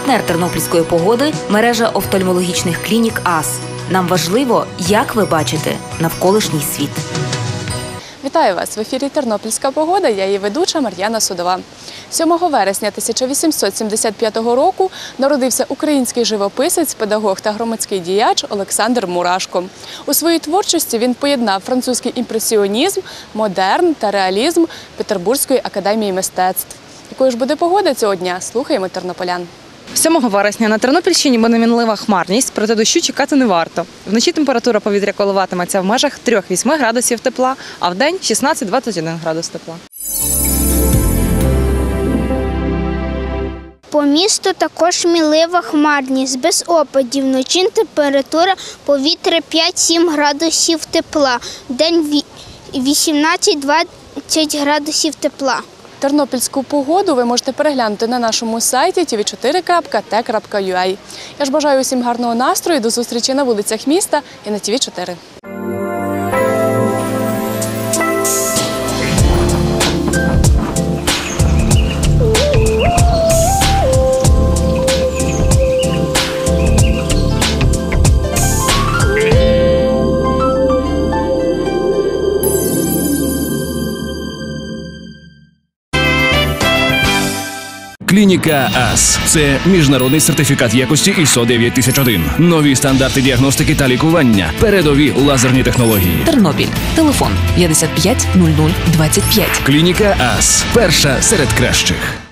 Партнер тернопільської погоди – мережа офтальмологічних клінік АС. Нам важливо, як ви бачите навколишній світ. Вітаю вас! В ефірі «Тернопільська погода», я її ведуча Мар'яна Судова. 7 вересня 1875 року народився український живописець, педагог та громадський діяч Олександр Мурашко. У своїй творчості він поєднав французький імпресіонізм, модерн та реалізм Петербурзької академії мистецтв. Якою ж буде погода цього дня? Слухаємо тернополян. 7 вересня на Тернопільщині буде мінлива хмарність, проте дощу чекати не варто. Вночі температура повітря коливатиметься в межах 3-8 градусів тепла, а вдень 16-21 градус тепла. По місту також мінлива хмарність, без опадів. Вночі температура повітря 5-7 градусів тепла, вдень 18-20 градусів тепла. Тернопільську погоду ви можете переглянути на нашому сайті tv4.t.ua. Я ж бажаю усім гарного настрою, до зустрічі на вулицях міста і на TV4. Клініка АС – це міжнародний сертифікат якості ISO 9001. Нові стандарти діагностики та лікування. Передові лазерні технології. Тернопіль. Телефон 55 00 25. Клініка АС – перша серед кращих.